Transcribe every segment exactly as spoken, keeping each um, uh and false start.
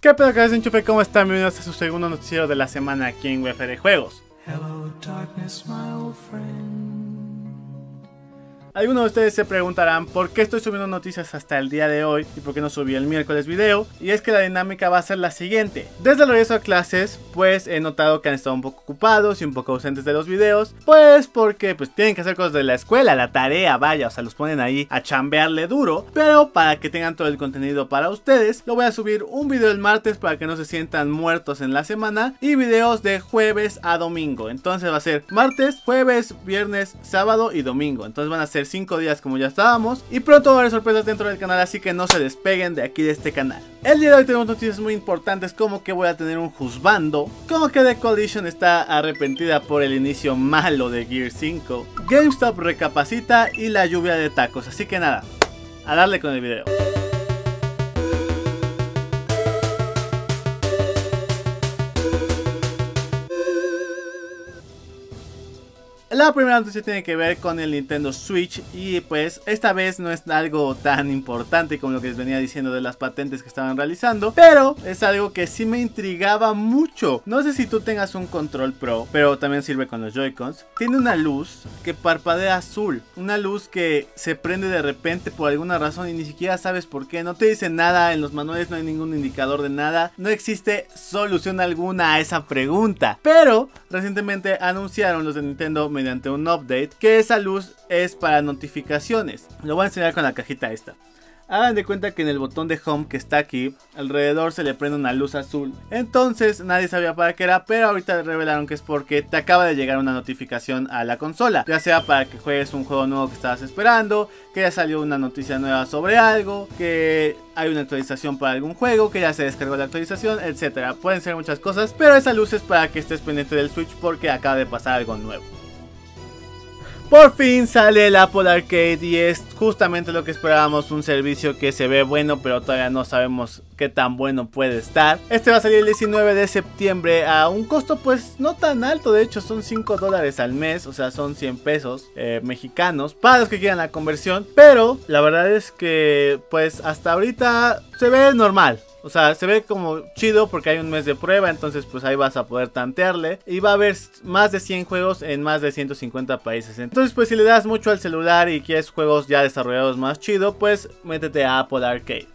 ¿Qué pedo, cabezas de enchufe? ¿Cómo están? Bienvenidos a su segundo noticiero de la semana aquí en W F R Juegos. Hello, darkness, my old friend. Algunos de ustedes se preguntarán por qué estoy subiendo noticias hasta el día de hoy y por qué no subí el miércoles video. Y es que la dinámica va a ser la siguiente. Desde el regreso a clases, pues he notado que han estado un poco ocupados y un poco ausentes de los videos. Pues porque pues tienen que hacer cosas de la escuela, la tarea, vaya, o sea, los ponen ahí a chambearle duro. Pero para que tengan todo el contenido para ustedes, lo voy a subir un video el martes para que no se sientan muertos en la semana. Y videos de jueves a domingo. Entonces va a ser martes, jueves, viernes, sábado y domingo. Entonces van a ser cinco días como ya estábamos. Y pronto va a haber sorpresas dentro del canal, así que no se despeguen de aquí de este canal. El día de hoy tenemos noticias muy importantes, como que voy a tener un juzgando, como que The Coalition está arrepentida por el inicio malo de Gear cinco, GameStop recapacita y la lluvia de tacos. Así que nada, a darle con el video. La primera noticia tiene que ver con el Nintendo Switch y pues esta vez no es algo tan importante como lo que les venía diciendo de las patentes que estaban realizando, pero es algo que sí me intrigaba mucho. No sé si tú tengas un Control Pro, pero también sirve con los Joy-Cons. Tiene una luz que parpadea azul, una luz que se prende de repente por alguna razón y ni siquiera sabes por qué. No te dice nada, en los manuales no hay ningún indicador de nada, no existe solución alguna a esa pregunta. Pero recientemente anunciaron los de Nintendo mediante un update que esa luz es para notificaciones. Lo voy a enseñar con la cajita esta. Hagan de cuenta que en el botón de home que está aquí, alrededor se le prende una luz azul. Entonces nadie sabía para qué era, pero ahorita revelaron que es porque te acaba de llegar una notificación a la consola. Ya sea para que juegues un juego nuevo que estabas esperando, que ya salió una noticia nueva sobre algo, que hay una actualización para algún juego, que ya se descargó la actualización, etcétera. Pueden ser muchas cosas, pero esa luz es para que estés pendiente del Switch porque acaba de pasar algo nuevo. Por fin sale el Apple Arcade y es justamente lo que esperábamos, un servicio que se ve bueno pero todavía no sabemos qué tan bueno puede estar. Este va a salir el diecinueve de septiembre a un costo pues no tan alto, de hecho son cinco dólares al mes, o sea son cien pesos eh, mexicanos para los que quieran la conversión, pero la verdad es que pues hasta ahorita se ve normal. O sea, se ve como chido porque hay un mes de prueba, entonces pues ahí vas a poder tantearle. Y va a haber más de cien juegos en más de ciento cincuenta países. Entonces pues si le das mucho al celular y quieres juegos ya desarrollados más chido, pues métete a Apple Arcade.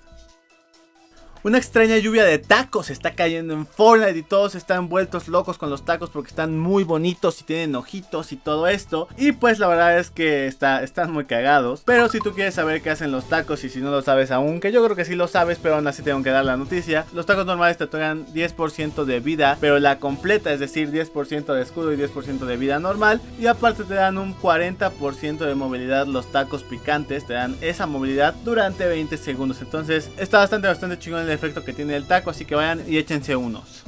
Una extraña lluvia de tacos está cayendo en Fortnite y todos están vueltos locos con los tacos porque están muy bonitos y tienen ojitos y todo esto. Y pues la verdad es que está, están muy cagados. Pero si tú quieres saber qué hacen los tacos y si no lo sabes aún, que yo creo que sí lo sabes, pero aún así tengo que dar la noticia. Los tacos normales te otorgan diez por ciento de vida, pero la completa, es decir, diez por ciento de escudo y diez por ciento de vida normal. Y aparte te dan un cuarenta por ciento de movilidad los tacos picantes, te dan esa movilidad durante veinte segundos. Entonces está bastante, bastante chingón el efecto que tiene el taco, así que vayan y échense unos.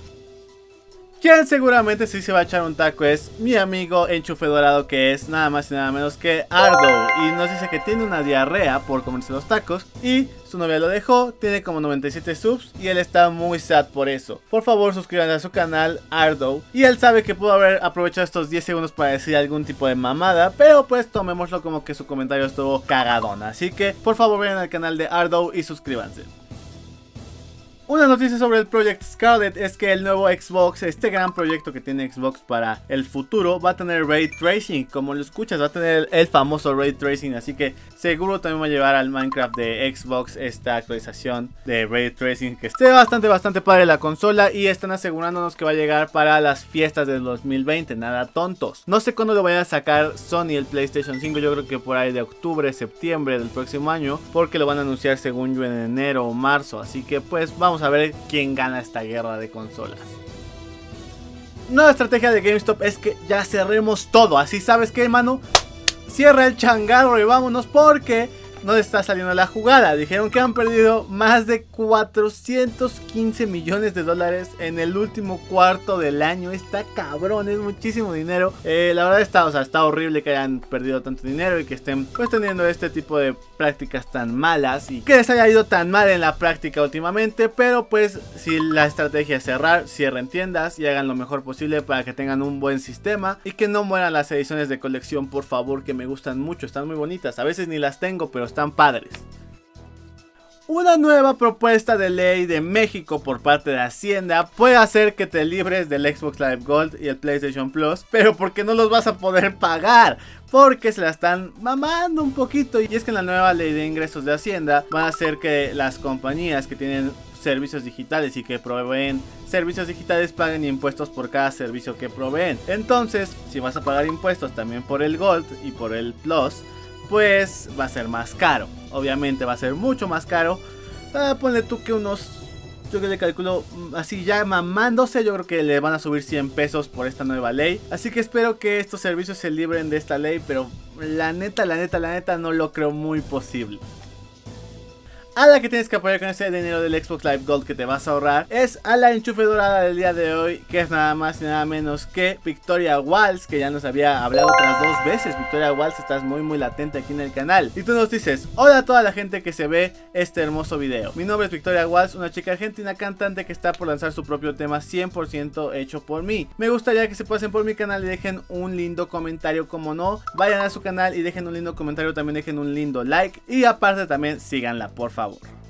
Quien seguramente sí se va a echar un taco es mi amigo Enchufe Dorado, que es nada más y nada menos que Ardo, y nos dice que tiene una diarrea por comerse los tacos y su novia lo dejó. Tiene como noventa y siete subs y él está muy sad por eso. Por favor suscríbanse a su canal Ardo, y él sabe que pudo haber aprovechado estos diez segundos para decir algún tipo de mamada, pero pues tomémoslo como que su comentario estuvo cagadón. Así que por favor vayan al canal de Ardo y suscríbanse. Una noticia sobre el Project Scarlet es que el nuevo Xbox, este gran proyecto que tiene Xbox para el futuro, va a tener Ray Tracing. Como lo escuchas, va a tener el famoso Ray Tracing, así que seguro también va a llevar al Minecraft de Xbox esta actualización de Ray Tracing, que esté bastante bastante padre la consola, y están asegurándonos que va a llegar para las fiestas del dos mil veinte, nada tontos. No sé cuándo lo vayan a sacar Sony el PlayStation cinco, yo creo que por ahí de octubre, septiembre del próximo año, porque lo van a anunciar según yo en enero o marzo, así que pues vamos a ver quién gana esta guerra de consolas. Nueva estrategia de GameStop es que ya cerremos todo, así sabes que, hermano, cierra el changarro y vámonos porque no le está saliendo la jugada. Dijeron que han perdido más de cuatrocientos quince millones de dólares en el último cuarto del año. Está cabrón, es muchísimo dinero. Eh, la verdad está, o sea, está horrible que hayan perdido tanto dinero y que estén pues teniendo este tipo de prácticas tan malas y que les haya ido tan mal en la práctica últimamente. Pero pues si la estrategia es cerrar, cierren tiendas y hagan lo mejor posible para que tengan un buen sistema y que no mueran las ediciones de colección, por favor, que me gustan mucho, están muy bonitas. A veces ni las tengo, pero están padres. Una nueva propuesta de ley de México por parte de Hacienda puede hacer que te libres del Xbox Live Gold y el PlayStation Plus, pero porque no los vas a poder pagar, porque se la están mamando un poquito. Y es que en la nueva ley de ingresos de Hacienda van a hacer que las compañías que tienen servicios digitales y que proveen servicios digitales paguen impuestos por cada servicio que proveen. Entonces, si vas a pagar impuestos también por el Gold y por el Plus, pues va a ser más caro. Obviamente va a ser mucho más caro. Ah, ponle tú que unos, yo que le calculo así ya mamándose, yo creo que le van a subir cien pesos por esta nueva ley. Así que espero que estos servicios se libren de esta ley, pero la neta, la neta, la neta no lo creo muy posible. A la que tienes que apoyar con ese dinero del Xbox Live Gold que te vas a ahorrar es a la enchufe dorada del día de hoy, que es nada más y nada menos que Victoria Walls, que ya nos había hablado otras dos veces. Victoria Walls, estás muy muy latente aquí en el canal. Y tú nos dices: hola a toda la gente que se ve este hermoso video. Mi nombre es Victoria Walls, una chica argentina cantante que está por lanzar su propio tema cien por ciento hecho por mí. Me gustaría que se pasen por mi canal y dejen un lindo comentario, como no. Vayan a su canal y dejen un lindo comentario, también dejen un lindo like. Y aparte también síganla, por favor.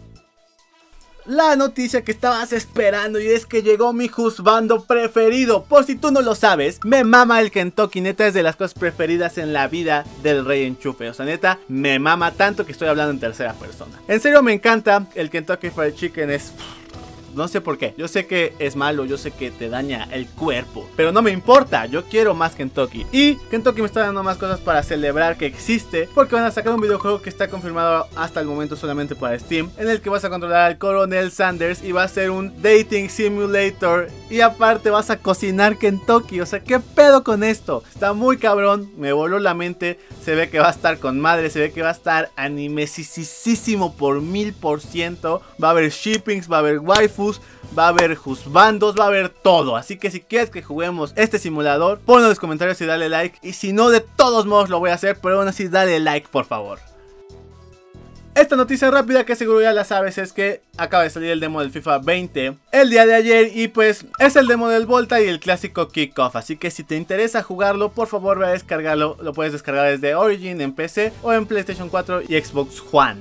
La noticia que estabas esperando, y es que llegó mi juzgando preferido. Por si tú no lo sabes, me mama el Kentucky. Neta, es de las cosas preferidas en la vida del Rey Enchufe. O sea, neta, me mama tanto que estoy hablando en tercera persona. En serio, me encanta. El Kentucky Fried Chicken es... no sé por qué, yo sé que es malo, yo sé que te daña el cuerpo, pero no me importa, yo quiero más Kentucky. Y Kentucky me está dando más cosas para celebrar que existe, porque van a sacar un videojuego que está confirmado hasta el momento solamente para Steam, en el que vas a controlar al Coronel Sanders y va a ser un dating simulator. Y aparte vas a cocinar Kentucky, o sea, ¿qué pedo con esto? Está muy cabrón, me voló la mente. Se ve que va a estar con madre, se ve que va a estar animesísimo por mil por ciento. Va a haber shippings, va a haber waifus, va a haber juzbandos, va a haber todo. Así que si quieres que juguemos este simulador, ponlo en los comentarios y dale like. Y si no, de todos modos lo voy a hacer, pero aún así dale like, por favor. Esta noticia rápida que seguro ya la sabes es que acaba de salir el demo del FIFA veinte el día de ayer, y pues es el demo del Volta y el clásico Kickoff. Así que si te interesa jugarlo, por favor ve a descargarlo. Lo puedes descargar desde Origin en P C o en PlayStation cuatro y Xbox One.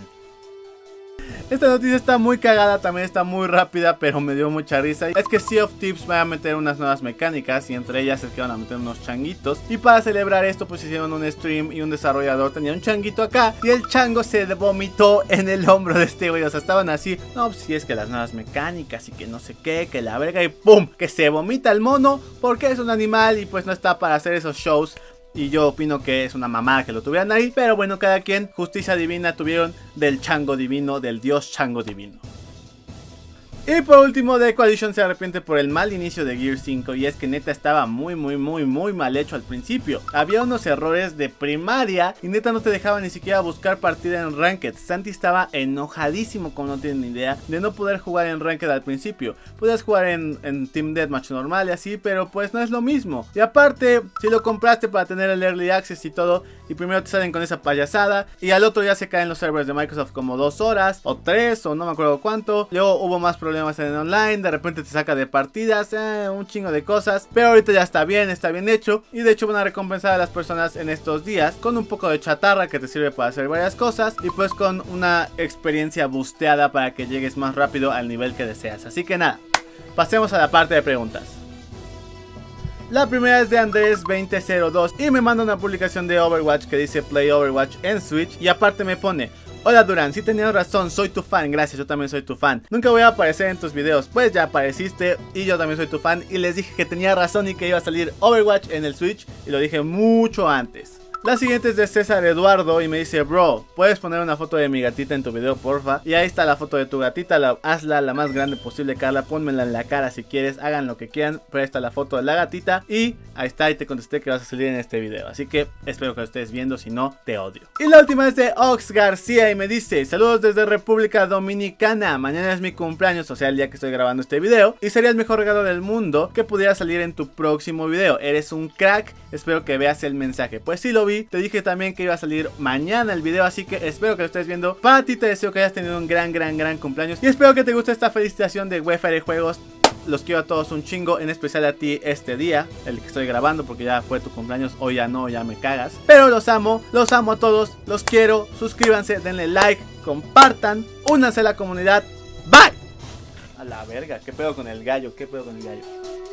Esta noticia está muy cagada, también está muy rápida, pero me dio mucha risa. Es que Sea of Thieves va a meter unas nuevas mecánicas, y entre ellas es que van a meter unos changuitos. Y para celebrar esto pues hicieron un stream, y un desarrollador tenía un changuito acá, y el chango se vomitó en el hombro de este güey. O sea, estaban así, no, pues si es que las nuevas mecánicas y que no sé qué, que la verga, y pum, que se vomita el mono porque es un animal y pues no está para hacer esos shows. Y yo opino que es una mamada que lo tuvieran ahí. Pero bueno, cada quien, justicia divina tuvieron del chango divino, del dios chango divino. Y por último, The Coalition se arrepiente por el mal inicio de Gears cinco. Y es que neta estaba muy muy muy muy mal hecho al principio. Había unos errores de primaria y neta no te dejaba ni siquiera buscar partida en Ranked. Santi estaba enojadísimo, como no tienen ni idea, de no poder jugar en Ranked al principio. Podías jugar en, en Team Deathmatch normal y así, pero pues no es lo mismo. Y aparte, si lo compraste para tener el Early Access y todo, y primero te salen con esa payasada, y al otro ya se caen los servers de Microsoft como dos horas o tres o no me acuerdo cuánto. Luego hubo más problemas en el online, de repente te saca de partidas, eh, un chingo de cosas. Pero ahorita ya está bien, está bien hecho. Y de hecho van a recompensar a las personas en estos días con un poco de chatarra que te sirve para hacer varias cosas, y pues con una experiencia boosteada para que llegues más rápido al nivel que deseas. Así que nada, pasemos a la parte de preguntas. La primera es de Andrés veinte cero dos y me manda una publicación de Overwatch que dice Play Overwatch en Switch, y aparte me pone: hola Durán, si tenías razón, soy tu fan. Gracias, yo también soy tu fan. Nunca voy a aparecer en tus videos, pues ya apareciste y yo también soy tu fan. Y les dije que tenía razón y que iba a salir Overwatch en el Switch, y lo dije mucho antes. La siguiente es de César Eduardo y me dice: bro, ¿puedes poner una foto de mi gatita en tu video, porfa? Y ahí está la foto de tu gatita, la, hazla la más grande posible, Carla, pónmela en la cara si quieres, hagan lo que quieran, pero ahí está la foto de la gatita, y ahí está, y te contesté que vas a salir en este video, así que espero que lo estés viendo, si no, te odio. Y la última es de Ox García y me dice: saludos desde República Dominicana, mañana es mi cumpleaños, o sea el día que estoy grabando este video, y sería el mejor regalo del mundo que pudiera salir en tu próximo video, eres un crack, espero que veas el mensaje. Pues sí lo vi. Te dije también que iba a salir mañana el video, así que espero que lo estés viendo. Para ti te deseo que hayas tenido un gran, gran, gran cumpleaños, y espero que te guste esta felicitación de Wi-Fi de Juegos. Los quiero a todos un chingo, en especial a ti este día, el que estoy grabando, porque ya fue tu cumpleaños, o ya no, ya me cagas. Pero los amo, los amo a todos, los quiero, suscríbanse, denle like, compartan, únanse a la comunidad. Bye. A la verga, qué pedo con el gallo, qué pedo con el gallo.